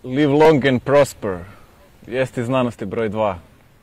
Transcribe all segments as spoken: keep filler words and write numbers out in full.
Live long and prosper. Vijesti znanosti broj dva.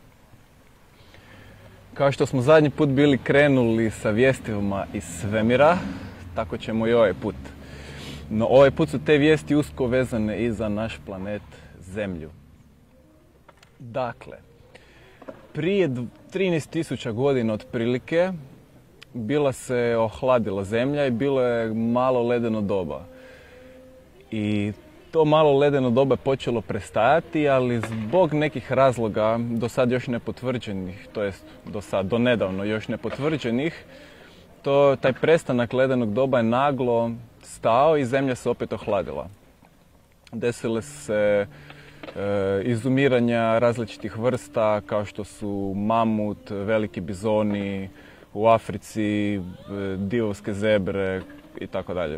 Kao što smo zadnji put bili krenuli sa vijestima iz svemira, tako ćemo i ovaj put. No ovaj put su te vijesti usko vezane i za naš planet Zemlju. Dakle, prije trinaest tisuća godina otprilike bila se ohladila Zemlja i bilo je malo ledeno doba. I to malo ledeno doba je počelo prestajati, ali zbog nekih razloga, do sad još nepotvrđenih, to jest do sad, do nedavno još nepotvrđenih, to, taj prestanak ledenog doba je naglo stao i Zemlja se opet ohladila. Desile se e, izumiranja različitih vrsta kao što su mamut, veliki bizoni, u Africi, e, divovske zebre i tako dalje.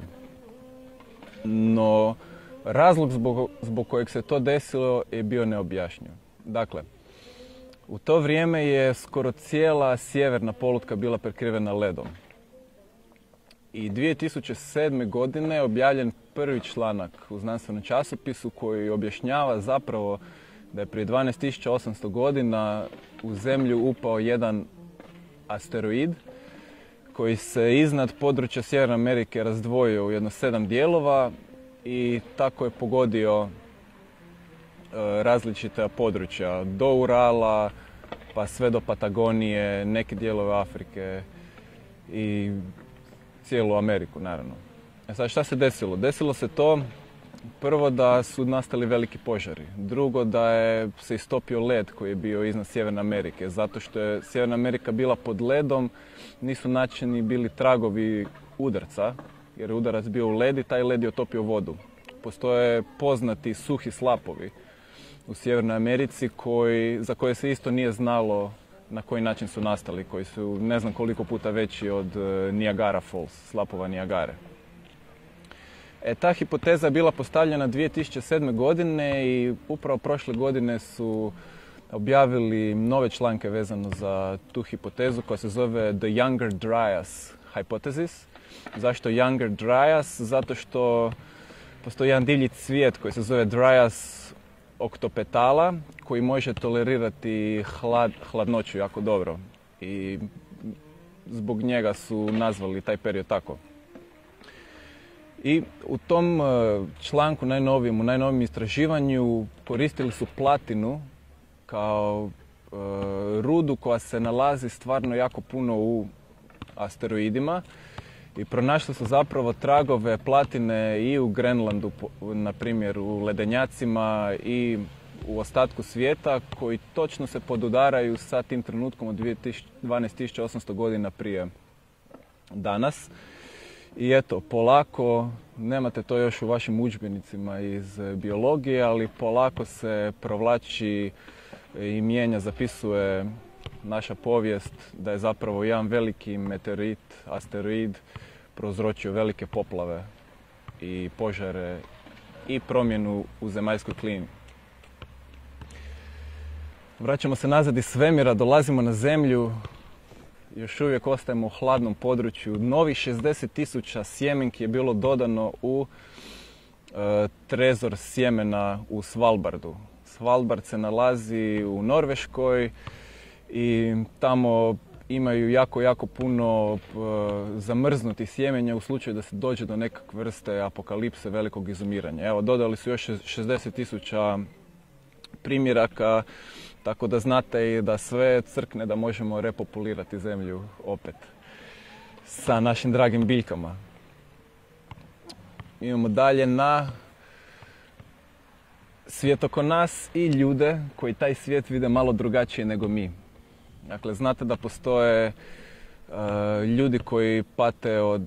No, razlog zbog, zbog kojeg se to desilo je bio neobjašnjiv. Dakle, u to vrijeme je skoro cijela sjeverna polutka bila prekrivena ledom. I dvije tisuće sedme. godine je objavljen prvi članak u znanstvenom časopisu koji objašnjava zapravo da je prije dvanaest tisuća osamsto godina u Zemlju upao jedan asteroid koji se iznad područja Sjeverne Amerike razdvojio u jedno sedam dijelova i tako je pogodio e, različita područja, do Urala pa sve do Patagonije, neke dijelove Afrike i cijelu Ameriku, naravno. E sad, šta se desilo? Desilo se to, prvo da su nastali veliki požari, drugo da je se istopio led koji je bio iznad Sjeverne Amerike, zato što je Sjeverna Amerika bila pod ledom, nisu nađeni bili tragovi udarca, jer je udarac bio u led i taj led je otopio vodu. Postoje poznati suhi slapovi u Sjevernoj Americi koji, za koje se isto nije znalo na koji način su nastali, koji su ne znam koliko puta veći od Niagara Falls, slapova Niagare. E, ta hipoteza je bila postavljena dvije tisuće sedme. godine i upravo prošle godine su objavili nove članke vezano za tu hipotezu koja se zove The Younger Dryas Hypothesis. Zašto Younger Dryas? Zato što postoji jedan divlji cvijet koji se zove Dryas octopetala koji može tolerirati hlad, hladnoću jako dobro i zbog njega su nazvali taj period tako. I u tom članku najnovijem, u najnovijem istraživanju koristili su platinu kao e, rudu koja se nalazi stvarno jako puno u asteroidima i pronašli su zapravo tragove platine i u Grenlandu, na primjer u ledenjacima i u ostatku svijeta koji točno se podudaraju sa tim trenutkom od dvanaest tisuća osamsto godina prije danas. I eto, polako, nemate to još u vašim udžbenicima iz biologije, ali polako se provlači i mijenja, zapisuje naša povijest da je zapravo jedan veliki meteorit, asteroid, prouzročio velike poplave i požare i promjenu u zemaljskoj klimi. Vraćamo se nazad iz svemira, dolazimo na Zemlju, još uvijek ostajemo u hladnom području. Novih šezdeset tisuća sjemenki je bilo dodano u e, trezor sjemena u Svalbardu. Svalbard se nalazi u Norveškoj i tamo imaju jako, jako puno e, zamrznutih sjemenja u slučaju da se dođe do nekakve vrste apokalipse, velikog izumiranja. Evo, dodali su još šezdeset tisuća primjeraka, tako da znate i da sve crkne da možemo repopulirati Zemlju opet sa našim dragim biljkama. Imamo dalje na svijet oko nas i ljude koji taj svijet vide malo drugačije nego mi. Dakle, znate da postoje uh, ljudi koji pate od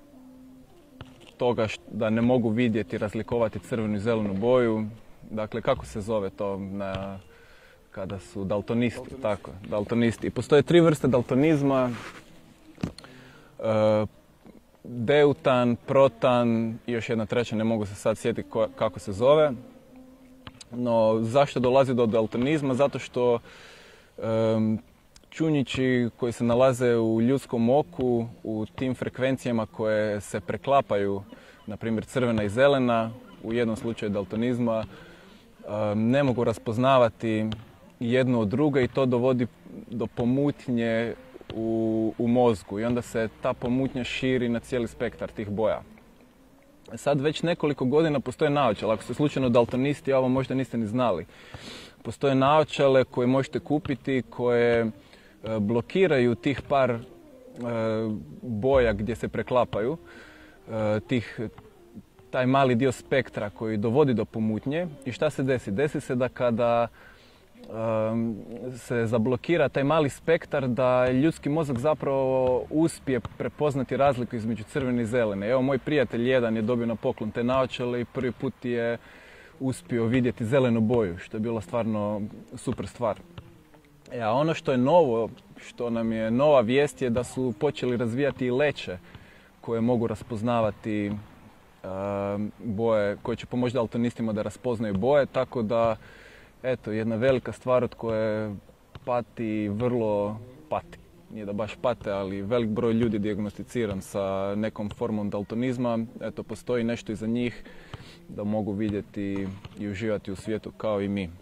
toga da ne mogu vidjeti, razlikovati crvenu i zelenu boju. Dakle, kako se zove to na, kada su daltonisti, daltonisti. Tako, daltonisti. I postoje tri vrste daltonizma. Uh, deutan, protan i još jedna treća, ne mogu se sad sjetiti ko, kako se zove. No, zašto dolazi do daltonizma? Zato što um, čunjići koji se nalaze u ljudskom oku, u tim frekvencijama koje se preklapaju, na primjer crvena i zelena, u jednom slučaju daltonizma, ne mogu raspoznavati jedno od druge i to dovodi do pomutnje u, u mozgu i onda se ta pomutnja širi na cijeli spektar tih boja. Sad već nekoliko godina postoje naočale, ako ste slučajno daltonisti, a ovo možda niste ni znali. Postoje naočale koje možete kupiti, koje blokiraju tih par boja gdje se preklapaju, tih, taj mali dio spektra koji dovodi do pomutnje. I šta se desi? Desi se da kada um, se zablokira taj mali spektar, da ljudski mozak zapravo uspije prepoznati razliku između crvene i zelene. Evo, moj prijatelj jedan je dobio na poklon te naočale i prvi put je uspio vidjeti zelenu boju, što je bila stvarno super stvar. E, a ono što je novo, što nam je nova vijest, je da su počeli razvijati i leće koje mogu raspoznavati uh, boje, koje će pomoći daltonistima da raspoznaju boje, tako da, eto, jedna velika stvar od koje pati vrlo pati. Nije da baš pate, ali velik broj ljudi dijagnosticiran sa nekom formom daltonizma. Eto, postoji nešto iza njih da mogu vidjeti i uživati u svijetu kao i mi.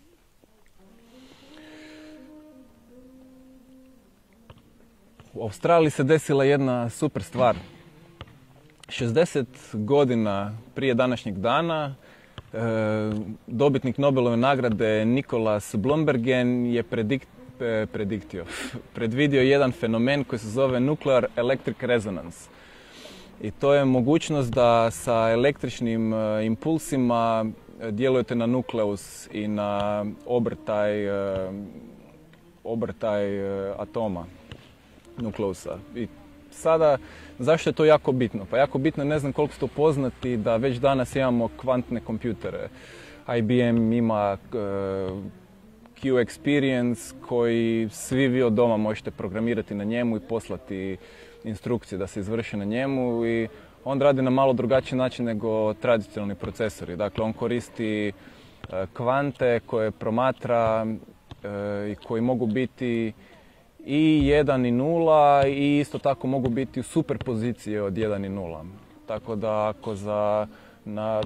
U Australiji se desila jedna super stvar. šezdeset godina prije današnjeg dana e, dobitnik Nobelove nagrade Nicholas Bloembergen je predikt, e, prediktio, predvidio jedan fenomen koji se zove Nuclear Electric Resonance. I to je mogućnost da sa električnim e, impulsima djelujete na nukleus i na obrtaj, e, obrtaj e, atoma, nukleusa. I sada, zašto je to jako bitno? Pa jako bitno, ne znam koliko ste upoznati, da već danas imamo kvantne kompjutere. I B M ima uh, Q Experience koji svi vi od doma možete programirati na njemu i poslati instrukcije da se izvrši na njemu i on radi na malo drugačiji način nego tradicionalni procesori. Dakle, on koristi uh, kvante koje promatra uh, i koji mogu biti i jedan i nula i isto tako mogu biti u superpoziciji od jedan i nula. Tako da ako, za, na,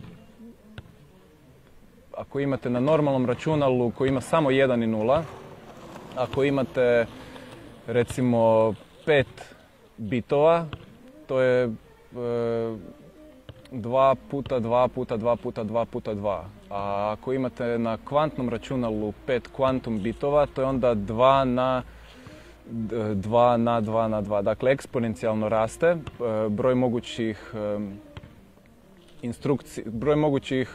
ako imate na normalnom računalu koji ima samo jedan i nula, ako imate recimo pet bitova, to je e, dva puta dva puta dva puta dva puta dva. A ako imate na kvantnom računalu pet kvantum bitova, to je onda dva na dva na dva na dva. Dakle, eksponencijalno raste broj mogućih instrukcija, broj mogućih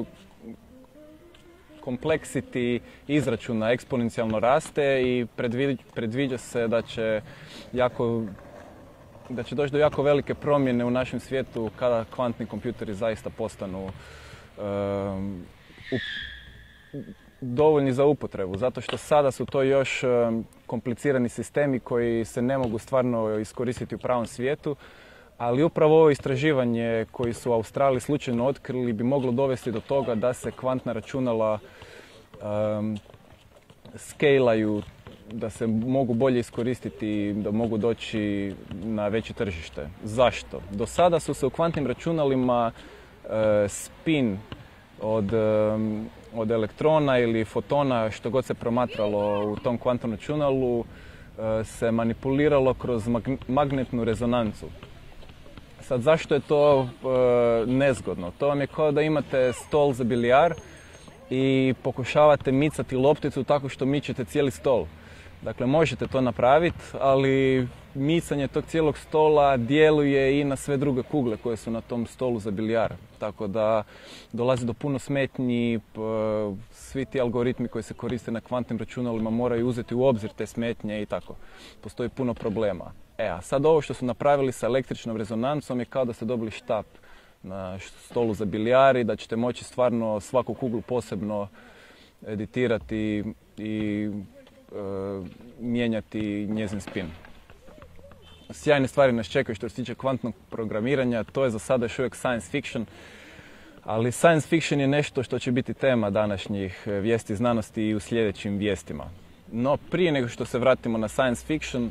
kompleksiti izračuna eksponencijalno raste i predviđa, predviđa se da će jako da će doći do jako velike promjene u našem svijetu kada kvantni kompjuteri zaista postanu um, u, dovoljni za upotrebu, zato što sada su to još um, komplicirani sistemi koji se ne mogu stvarno iskoristiti u pravom svijetu, ali upravo ovo istraživanje koji su u Australiji slučajno otkrili bi moglo dovesti do toga da se kvantna računala um, skalaju, da se mogu bolje iskoristiti, da mogu doći na veće tržište. Zašto? Do sada su se u kvantnim računalima uh, spin od, um, od elektrona ili fotona, što god se promatralo u tom kvantnom računalu, uh, se manipuliralo kroz mag- magnetnu rezonancu. Sad, zašto je to uh, nezgodno? To vam je kao da imate stol za bilijar i pokušavate micati lopticu tako što mičete cijeli stol. Dakle, možete to napraviti, ali micanje tog cijelog stola djeluje i na sve druge kugle koje su na tom stolu za bilijar. Tako da dolazi do puno smetnji, svi ti algoritmi koji se koriste na kvantnim računalima moraju uzeti u obzir te smetnje i tako. Postoji puno problema. E, a sad ovo što su napravili sa električnom rezonancom je kao da ste dobili štap na stolu za bilijar i da ćete moći stvarno svaku kuglu posebno editirati i e, mijenjati njezin spin. Sjajne stvari nas čekaju što se tiče kvantnog programiranja, to je za sada još uvijek science fiction, ali science fiction je nešto što će biti tema današnjih vijesti znanosti i u sljedećim vijestima. No, prije nego što se vratimo na science fiction,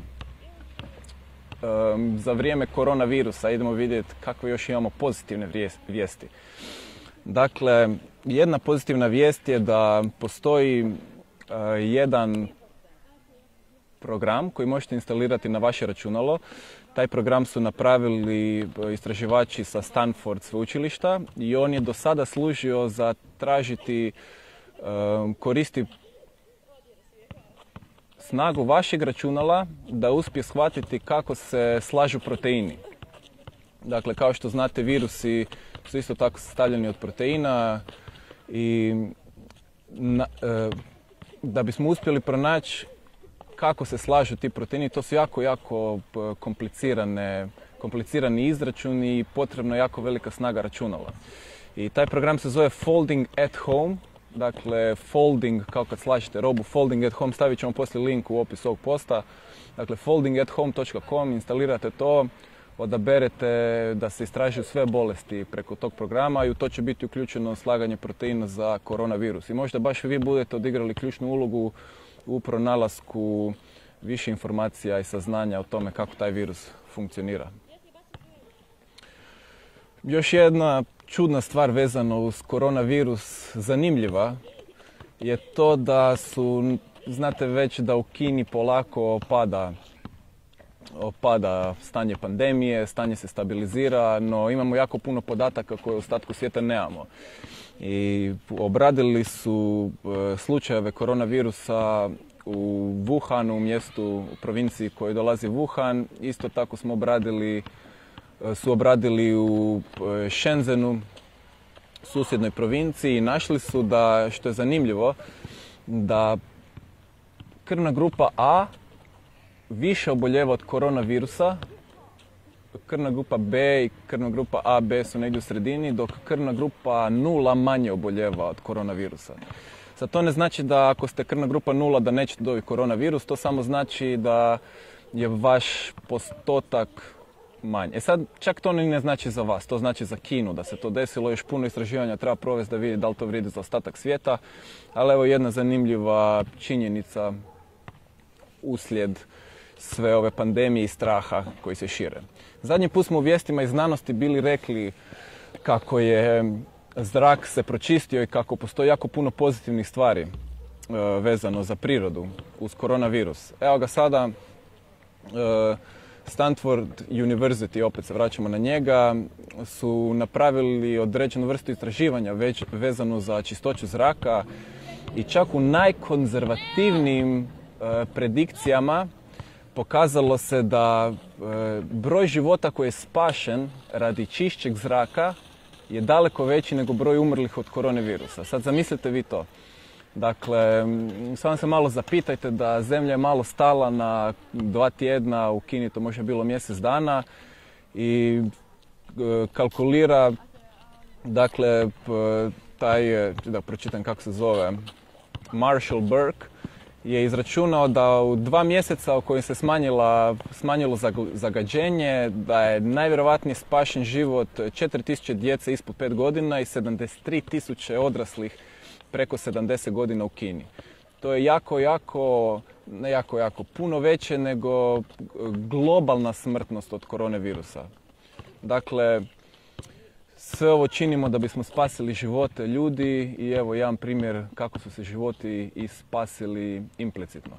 za vrijeme koronavirusa idemo vidjeti kakve još imamo pozitivne vijesti. Dakle, jedna pozitivna vijest je da postoji uh, jedan program koji možete instalirati na vaše računalo. Taj program su napravili istraživači sa Stanford sveučilišta i on je do sada služio za tražiti, um, koristi snagu vašeg računala da uspije shvatiti kako se slažu proteini. Dakle, kao što znate, virusi su isto tako sastavljeni od proteina i na, e, da bismo uspjeli pronaći kako se slažu ti proteini, to su jako, jako komplicirane, komplicirani izračuni i potrebno je jako velika snaga računala. I taj program se zove Folding at Home, dakle folding, kao kad slažete robu, Folding at Home, stavit ćemo poslije link u opis ovog posta. Dakle, folding at home dot com, instalirate to, odaberete da se istražuju sve bolesti preko tog programa i u to će biti uključeno slaganje proteina za koronavirus. I možda baš vi budete odigrali ključnu ulogu u pronalasku više informacija i saznanja o tome kako taj virus funkcionira. Još jedna čudna stvar vezana uz koronavirus, zanimljiva, je to da su, znate već da u Kini polako opada, opada stanje pandemije, stanje se stabilizira, no imamo jako puno podataka koje u ostatku svijeta nemamo. I obradili su e, slučajeve koronavirusa u Wuhanu, mjestu u provinciji koji dolazi Wuhan. Isto tako smo obradili, su obradili u Shenzhenu, susjednoj provinciji, i našli su da, što je zanimljivo, da krvna grupa A više oboljeva od koronavirusa, krvna grupa B i krvna grupa A B su negdje u sredini, dok krvna grupa nula manje oboljeva od koronavirusa. Sad, to ne znači da ako ste krvna grupa nula da nećete dobiti koronavirus, to samo znači da je vaš postotak manji. E sad, čak to ne znači za vas, to znači za Kinu da se to desilo, još puno istraživanja treba provesti da vidi da li to vrijedi za ostatak svijeta, ali evo jedna zanimljiva činjenica uslijed sve ove pandemije i straha koji se šire. Zadnji put smo u vijestima iz znanosti bili rekli kako je zrak se pročistio i kako postoji jako puno pozitivnih stvari e, vezano za prirodu uz koronavirus. Evo ga sada, e, Stanford University, opet se vraćamo na njega, su napravili određenu vrstu istraživanja već vezano za čistoću zraka i čak u najkonzervativnijim e, predikcijama pokazalo se da e, broj života koji je spašen radi čišćeg zraka je daleko veći nego broj umrlih od koronavirusa. Sad zamislite vi to. Dakle, samo se malo zapitajte da zemlja je malo stala na dva tjedna, u Kini to možda bilo mjesec dana, i e, kalkulira, dakle, taj, da pročitam kako se zove, Marshall Burke, je izračunao da u dva mjeseca u kojim se smanjila, smanjilo zagađenje, da je najvjerojatnije spašen život četiri tisuće djece ispod pet godina i sedamdeset tri tisuće odraslih preko sedamdeset godina u Kini. To je jako, jako, ne jako, jako, puno veće nego globalna smrtnost od koronavirusa. Dakle, sve ovo činimo da bismo spasili živote ljudi i evo jedan primjer kako su se životi i spasili implicitno.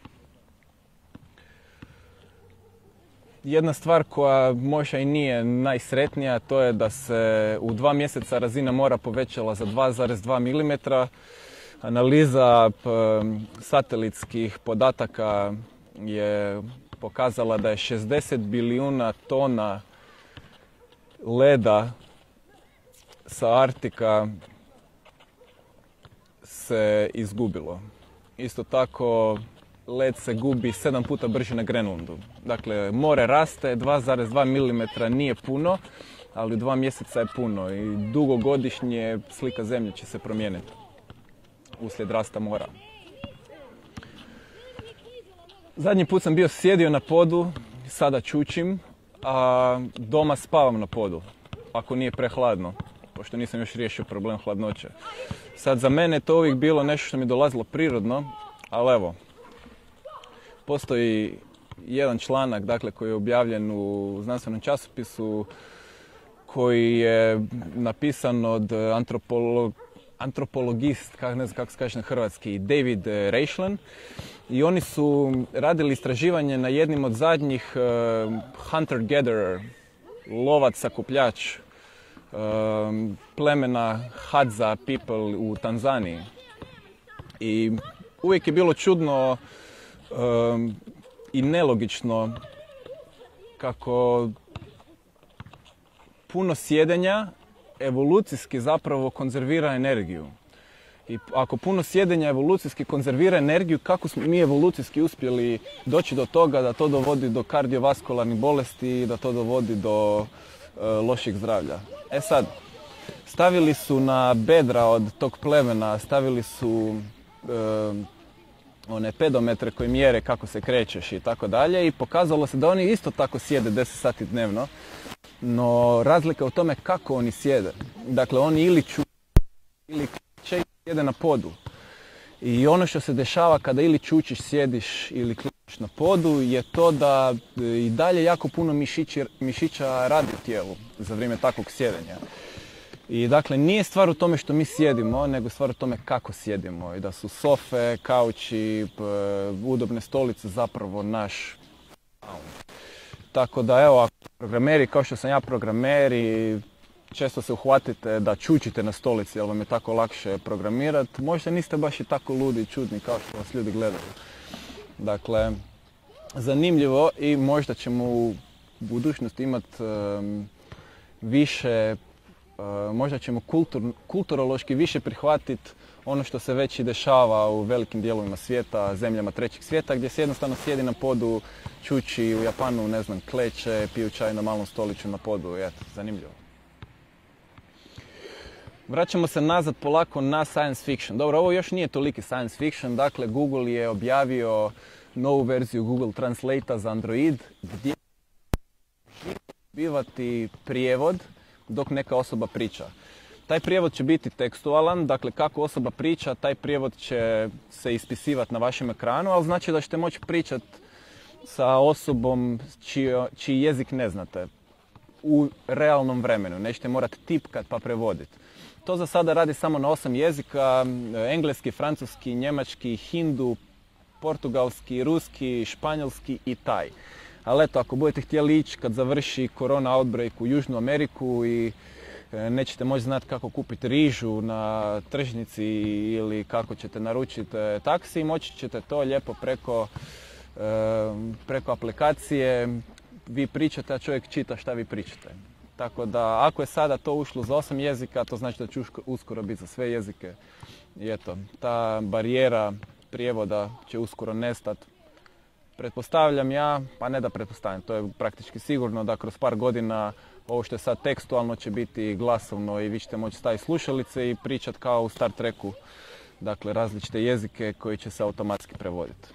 Jedna stvar koja možda i nije najsretnija, to je da se u dva mjeseca razina mora povećala za dva zarez dva milimetra. Analiza p, satelitskih podataka je pokazala da je šezdeset bilijuna tona leda sa Artika se izgubilo. Isto tako, led se gubi sedam puta brže na Grenlandu. Dakle, more raste, dva zarez dva milimetra nije puno, ali u dva mjeseca je puno i dugogodišnje slika zemlje će se promijeniti uslijed rasta mora. Zadnji put sam bio sjedio na podu, sada čučim, a doma spavam na podu, ako nije prehladno, pošto nisam još riješio problem hladnoće. Sad, za mene je to uvijek bilo nešto što mi je dolazilo prirodno, ali evo, postoji jedan članak, dakle, koji je objavljen u znanstvenom časopisu koji je napisan od antropolog, antropologist, kak, ne znam kako se kaže na hrvatski, David Reichlen. I oni su radili istraživanje na jednim od zadnjih uh, hunter-gatherer, lovac sakupljač, uh, plemena Hadza people u Tanzaniji. I uvijek je bilo čudno uh, i nelogično kako puno sjedenja evolucijski zapravo konzervira energiju. I ako puno sjedenja evolucijski konzervira energiju, kako smo mi evolucijski uspjeli doći do toga da to dovodi do kardiovaskularnih bolesti i da to dovodi do uh, loših zdravlja? E sad, stavili su na bedra od tog plemena, stavili su uh, one pedometre koji mjere kako se krećeš i tako dalje i pokazalo se da oni isto tako sjede deset sati dnevno, no razlika u tome kako oni sjede. Dakle, oni ili ču ili kliče i sjede na podu. I ono što se dešava kada ili čučiš, sjediš ili kličeš na podu je to da i dalje jako puno mišići, mišića radi u tijelu za vrijeme takvog sjedenja. I dakle, nije stvar u tome što mi sjedimo, nego stvar u tome kako sjedimo. I da su sofe, kauči, udobne stolice zapravo naš. Tako da evo, ako programeri, kao što sam ja programer i često se uhvatite da čučite na stolici, jer vam je tako lakše programirati, možda niste baš i tako ludi i čudni kao što vas ljudi gledaju. Dakle, zanimljivo i možda ćemo u budućnosti imati um, više, uh, možda ćemo kultur, kulturološki više prihvatiti ono što se već i dešava u velikim dijelovima svijeta, zemljama trećeg svijeta, gdje se jednostavno sjedi na podu, čuči, u Japanu, ne znam, kleče, piju čaj na malom stoliću na podu. Eto, zanimljivo. Vraćamo se nazad polako na science fiction. Dobro, ovo još nije toliki science fiction, dakle Google je objavio novu verziju Google Translate za Android, gdje će bivati prijevod dok neka osoba priča. Taj prijevod će biti tekstualan, dakle kako osoba priča, taj prijevod će se ispisivati na vašem ekranu, ali znači da ćete moći pričati sa osobom čiji, čiji jezik ne znate u realnom vremenu. Nećete morati tipkat pa prevoditi. To za sada radi samo na osam jezika, engleski, francuski, njemački, hindu, portugalski, ruski, španjolski i taj. Ali eto, ako budete htjeli ići kad završi korona outbreak u Južnu Ameriku i nećete moći znati kako kupiti rižu na tržnici ili kako ćete naručiti taksi, moći ćete to lijepo preko, preko aplikacije. Vi pričate, a čovjek čita šta vi pričate. Tako da, ako je sada to ušlo za osam jezika, to znači da će uskoro biti za sve jezike. I eto, ta barijera prijevoda će uskoro nestati. Pretpostavljam ja, pa ne da pretpostavljam, to je praktički sigurno da kroz par godina ovo što je sad tekstualno će biti glasovno i vi ćete moći staviti slušalice i pričati kao u Star Treku. Dakle, različite jezike koji će se automatski prevoditi.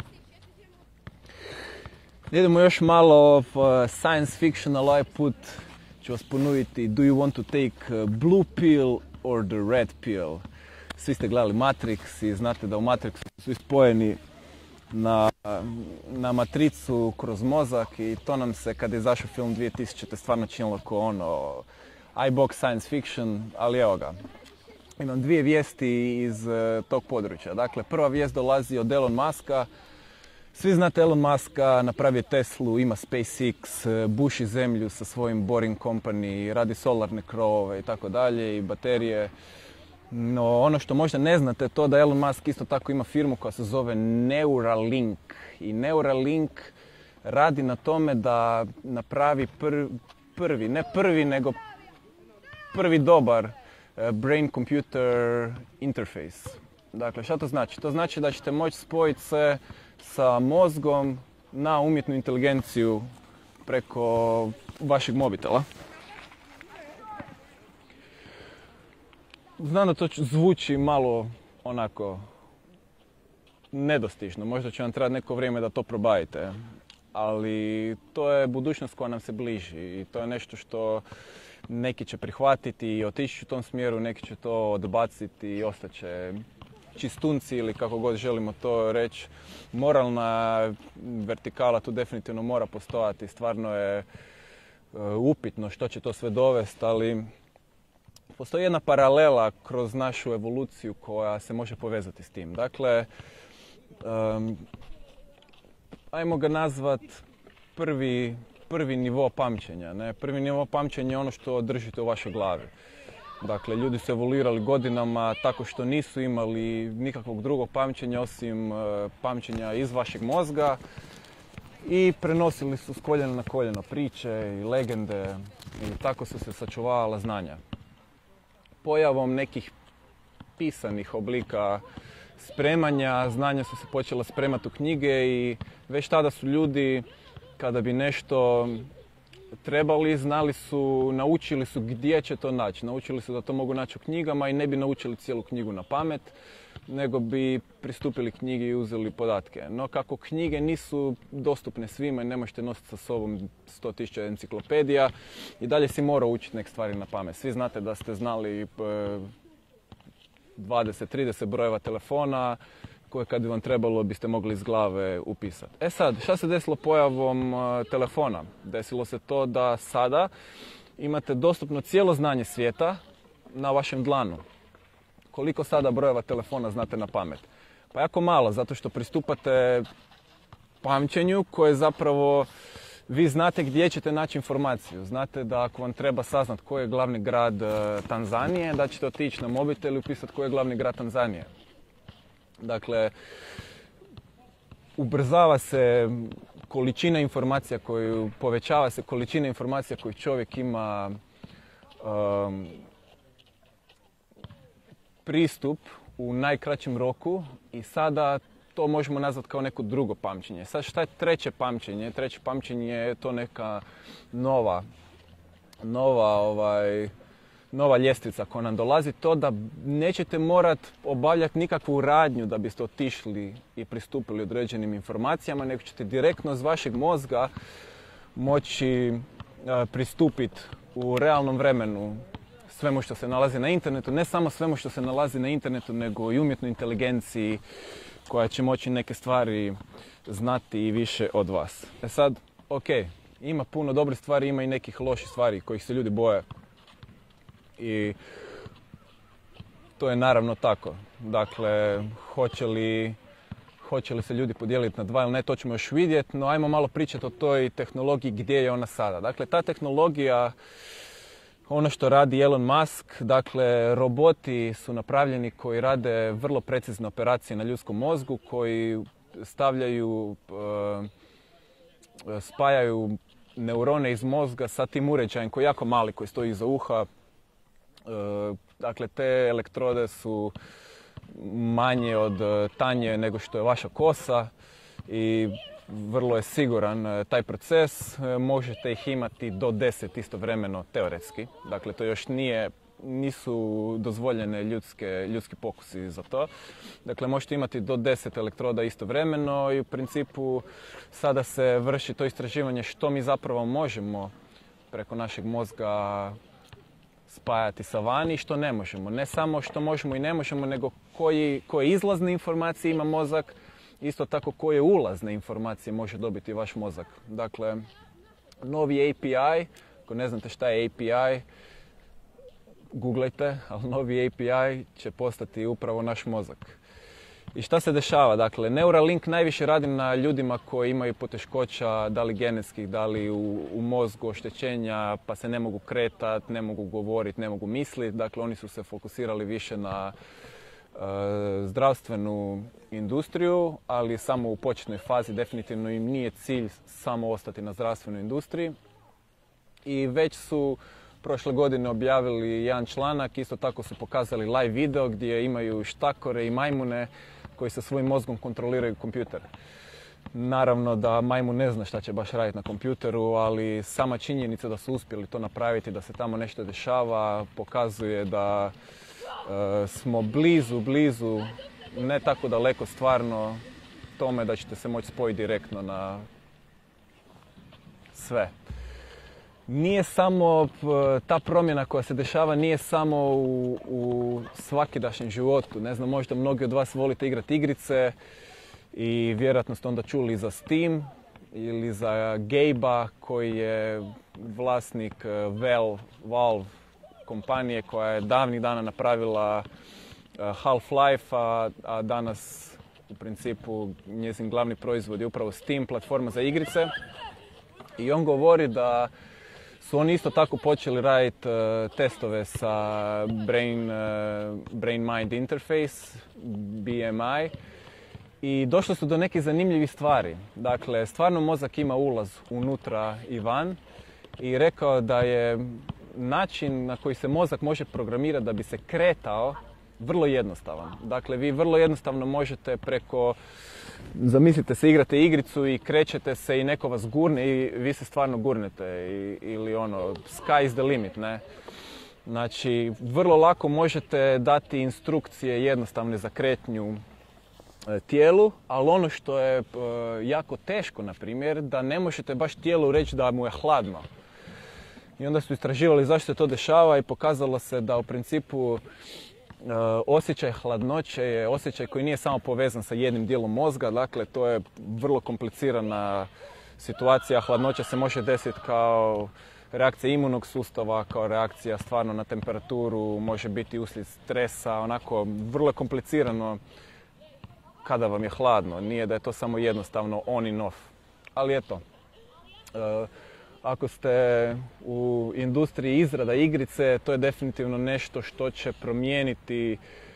Idemo još malo science fiction, ali ovaj put ću vas ponuditi do you want to take blue pill or the red pill. Svi ste gledali Matrix i znate da u Matrixu su spojeni na, na matricu kroz mozak i to nam se kad je izašao film dvije tisućite stvarno činilo kao ono iBox science fiction, ali evo ga. Imam dvije vijesti iz uh, tog područja. Dakle, prva vijest dolazi od Elon Muska. Svi znate Elon Muska, napravio Teslu, ima SpaceX, buši zemlju sa svojim Boring Company, radi solarne krovove i tako dalje i baterije. No ono što možda ne znate je to da Elon Musk isto tako ima firmu koja se zove Neuralink. I Neuralink radi na tome da napravi prvi, prvi ne prvi, nego prvi dobar brain computer interface. Dakle, šta to znači? To znači da ćete moći spojiti se sa mozgom na umjetnu inteligenciju preko vašeg mobitela. Znam da to zvuči malo onako nedostižno, možda će vam trebati neko vrijeme da to probavite, ali to je budućnost koja nam se bliži i to je nešto što neki će prihvatiti i otići u tom smjeru, neki će to odbaciti i ostaće čistunci ili kako god želimo to reći. Moralna vertikala tu definitivno mora postojati, stvarno je upitno što će to sve dovesti, ali postoji jedna paralela kroz našu evoluciju koja se može povezati s tim. Dakle, um, ajmo ga nazvat prvi, prvi nivo pamćenja. Ne? Prvi nivo pamćenja je ono što držite u vašoj glavi. Dakle, ljudi su evoluirali godinama tako što nisu imali nikakvog drugog pamćenja osim uh, pamćenja iz vašeg mozga i prenosili su s koljena na koljeno priče i legende i tako su se sačuvala znanja. Pojavom nekih pisanih oblika spremanja, znanja su se počela spremati u knjige i već tada su ljudi, kada bi nešto trebali, znali su, naučili su gdje će to naći. Naučili su da to mogu naći u knjigama i ne bi naučili cijelu knjigu na pamet, nego bi pristupili knjigi i uzeli podatke. No kako knjige nisu dostupne svima i ne možete nositi sa sobom sto tisuća enciklopedija, i dalje si morao učiti neke stvari na pamet. Svi znate da ste znali dvadeset trideset brojeva telefona koje kad bi vam trebalo biste mogli iz glave upisati. E sad, šta se desilo pojavom uh, telefona? Desilo se to da sada imate dostupno cijelo znanje svijeta na vašem dlanu. Koliko sada brojeva telefona znate na pamet? Pa jako malo, zato što pristupate pamćenju koje zapravo vi znate gdje ćete naći informaciju. Znate da ako vam treba saznat koji je glavni grad uh, Tanzanije, da ćete otići na mobitel i upisati koji je glavni grad Tanzanije. Dakle, ubrzava se količina informacija koju, povećava se količina informacija koju čovjek ima um, pristup u najkraćem roku i sada to možemo nazvati kao neko drugo pamćenje. Sad šta je treće pamćenje? Treće pamćenje je to neka nova, nova ovaj, nova ljestvica koja nam dolazi, to da nećete morati obavljati nikakvu radnju da biste otišli i pristupili određenim informacijama, nego ćete direktno iz vašeg mozga moći pristupiti u realnom vremenu svemu što se nalazi na internetu. Ne samo svemu što se nalazi na internetu, nego i umjetnoj inteligenciji koja će moći neke stvari znati i više od vas. E sad, ok, ima puno dobrih stvari, ima i nekih loših stvari kojih se ljudi boje. I to je naravno tako. Dakle, hoće li, hoće li se ljudi podijeliti na dva ili ne, to ćemo još vidjeti, no ajmo malo pričati o toj tehnologiji gdje je ona sada. Dakle, ta tehnologija, ono što radi Elon Musk, dakle, roboti su napravljeni koji rade vrlo precizne operacije na ljudskom mozgu, koji stavljaju, spajaju neurone iz mozga sa tim uređajem koji je jako mali, koji stoji iza uha. Dakle, te elektrode su manje od tanje nego što je vaša kosa i vrlo je siguran taj proces. Možete ih imati do deset istovremeno teoretski. Dakle, to još nije, nisu dozvoljene ljudske, ljudski pokusi za to. Dakle, možete imati do deset elektroda istovremeno i u principu sada se vrši to istraživanje što mi zapravo možemo preko našeg mozga spajati sa vani i što ne možemo. Ne samo što možemo i ne možemo, nego koji, koje izlazne informacije ima mozak, isto tako koje ulazne informacije može dobiti vaš mozak. Dakle, novi A P I, ako ne znate šta je A P I, googlajte, ali novi A P I će postati upravo naš mozak. I šta se dešava? Dakle, Neuralink najviše radi na ljudima koji imaju poteškoća, da li genetskih, da li u, u mozgu oštećenja, pa se ne mogu kretati, ne mogu govoriti, ne mogu misliti. Dakle, oni su se fokusirali više na e, zdravstvenu industriju, ali samo u početnoj fazi definitivno im nije cilj samo ostati na zdravstvenoj industriji. I već su prošle godine objavili jedan članak, isto tako su pokazali live video gdje imaju štakore i majmune koji sa svojim mozgom kontroliraju kompjuter. Naravno da majmun ne zna šta će baš raditi na kompjuteru, ali sama činjenica da su uspjeli to napraviti, da se tamo nešto dešava, pokazuje da e, smo blizu, blizu, ne tako daleko stvarno tome da ćete se moći spojiti direktno na sve. Nije samo ta promjena koja se dešava, nije samo u, u svakidašnjem životu. Ne znam, možda mnogi od vas volite igrati igrice i vjerojatno ste onda čuli za Steam ili za Gabe-a koji je vlasnik Valve, Valve kompanije koja je davnih dana napravila Half-Life, a, a danas u principu njezin glavni proizvod je upravo Steam, platforma za igrice. I on govori da su oni isto tako počeli raditi uh, testove sa Brain, uh, Brain Mind Interface, B M I, i došli su do nekih zanimljivih stvari. Dakle, stvarno mozak ima ulaz unutra i van i rekao da je način na koji se mozak može programirati da bi se kretao vrlo jednostavan. Dakle, vi vrlo jednostavno možete preko, zamislite se, igrate igricu i krećete se i neko vas gurne i vi se stvarno gurnete i, ili ono, sky is the limit, ne? Znači, vrlo lako možete dati instrukcije jednostavne za kretnju e, tijelu, ali ono što je e, jako teško, na primjer, da ne možete baš tijelu reći da mu je hladno. I onda su istraživali zašto se to dešava i pokazalo se da u principu Uh, osjećaj hladnoće je osjećaj koji nije samo povezan sa jednim dijelom mozga, dakle to je vrlo komplicirana situacija. Hladnoća se može desiti kao reakcija imunog sustava, kao reakcija stvarno na temperaturu, može biti uslijed stresa, onako vrlo komplicirano kada vam je hladno. Nije da je to samo jednostavno on and off, ali eto. Uh, Ako ste u industriji izrada igrice, to je definitivno nešto što će promijeniti,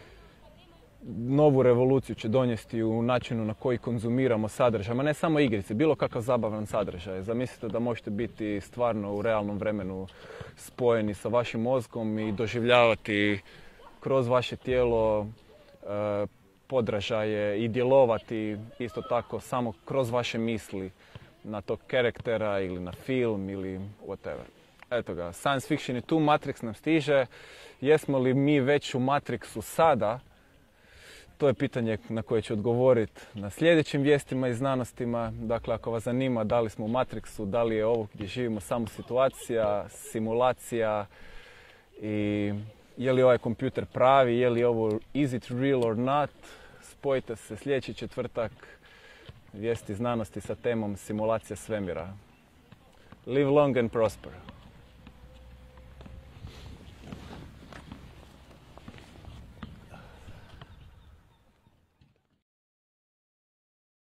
novu revoluciju će donijeti u načinu na koji konzumiramo sadržaj, ma ne samo igrice, bilo kakav zabavan sadržaj. Zamislite da možete biti stvarno u realnom vremenu spojeni sa vašim mozgom i doživljavati kroz vaše tijelo e, podražaje i djelovati isto tako samo kroz vaše misli na tog karaktera ili na film ili whatever. Eto ga, science fiction je tu, Matrix nam stiže. Jesmo li mi već u Matrixu sada? To je pitanje na koje ću odgovoriti na sljedećim vijestima i znanostima. Dakle, ako vas zanima da li smo u Matrixu, da li je ovo gdje živimo samo situacija, simulacija i je li ovaj kompjuter pravi, je li ovo is it real or not, spojite se sljedeći četvrtak, vijesti znanosti sa temom simulacija svemira. Live long and prosper.